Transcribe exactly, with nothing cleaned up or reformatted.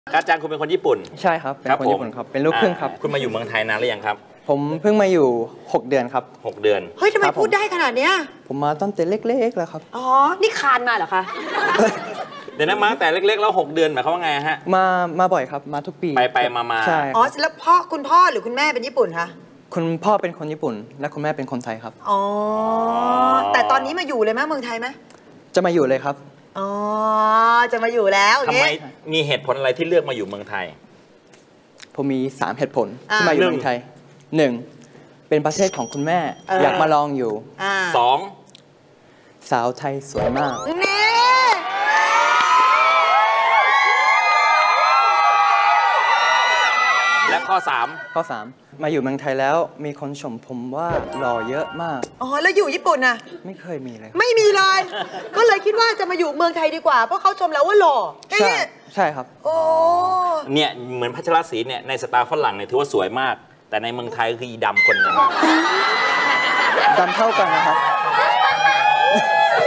อาจารย์คุณเป็นคนญี่ปุ่นใช่ครับเป็นคนญี่ปุ่นครับเป็นลูกครึ่งครับคุณมาอยู่เมืองไทยนานหรือยังครับผมเพิ่งมาอยู่หกเดือนครับหกเดือนเฮ้ยทำไมพูดได้ขนาดเนี้ยผมมาตั้งแต่เล็กๆแล้วครับอ๋อนี่คานมาเหรอคะเดี๋ยวนะมาแต่เล็กๆแล้วหกเดือนหมายความว่าไงฮะมามาบ่อยครับมาทุกปีไปไปมามาใช่อ๋อแล้วพ่อคุณพ่อหรือคุณแม่เป็นญี่ปุ่นคะคุณพ่อเป็นคนญี่ปุ่นและคุณแม่เป็นคนไทยครับอ๋อแต่ตอนนี้มาอยู่เลยไหมเมืองไทยไหมจะมาอยู่เลยครับอ๋อจะมาอยู่แล้วทำไมมีเหตุผลอะไรที่เลือกมาอยู่เมืองไทยผมมีสามเหตุผลที่มาอยู่เมืองไทยหนึ่งเป็นประเทศของคุณแม่อยากมาลองอยู่สองสาวไทยสวยมากนี่และข้อสามข้อสามมาอยู่เมืองไทยแล้วมีคนชมผมว่าหล่อเยอะมากอ๋อแล้วอยู่ญี่ปุ่นน่ะไม่เคยมีเลยไม่มีเลยก็เลยคิดว่าจะมาอยู่เมืองไทยดีกว่าเพราะเขาชมแล้วว่าหล่อใช่ใช่ครับโอ้เนี่ยเหมือนพัชรศรีเนี่ยในสไตล์ฝรั่งเนี่ยถือว่าสวยมากแต่ในเมืองไทยคืออีดำคนนึงดำเท่ากันนะครับ